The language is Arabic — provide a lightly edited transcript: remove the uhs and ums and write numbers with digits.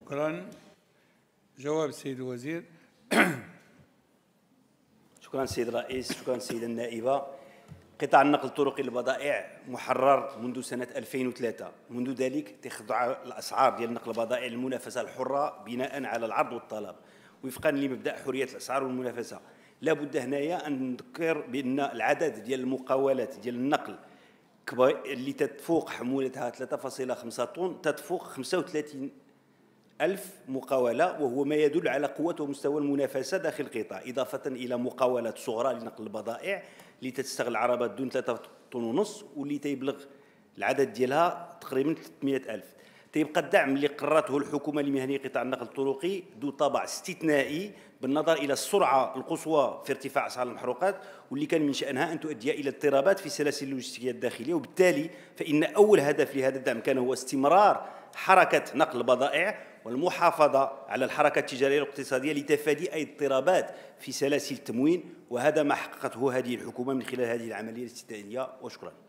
شكرا. جواب السيد الوزير. شكرا سيد الرئيس. شكرا سيدة النائبة. قطاع النقل الطرقي للبضائع محرر منذ سنة 2003. منذ ذلك تخضع الأسعار ديال نقل البضائع للمنافسة الحرة بناء على العرض والطلب وفقا لمبدأ حرية الأسعار والمنافسة. لا بد هنايا أن نذكر بأن العدد ديال المقاولات ديال النقل اللي تتفوق حمولتها 3.5 طن تتفوق 35 ألف مقاولة، وهو ما يدل على قوة ومستوى المنافسة داخل القطاع، إضافة إلى مقاولات صغرى لنقل البضائع اللي تستغل عربات دون 3 طن ونص واللي تيبلغ العدد ديالها تقريبا 300 ألف. تيبقى الدعم اللي قررته الحكومة لمهنية قطاع النقل الطرقي ذو طابع استثنائي بالنظر إلى السرعة القصوى في ارتفاع أسعار المحروقات، واللي كان من شأنها أن تؤدي إلى اضطرابات في السلاسل اللوجستية الداخلية، وبالتالي فإن أول هدف لهذا الدعم كان هو استمرار حركة نقل البضائع والمحافظة على الحركة التجارية والاقتصادية لتفادي أي اضطرابات في سلاسل التموين، وهذا ما حققته هذه الحكومة من خلال هذه العملية الاستثنائية. وشكرا.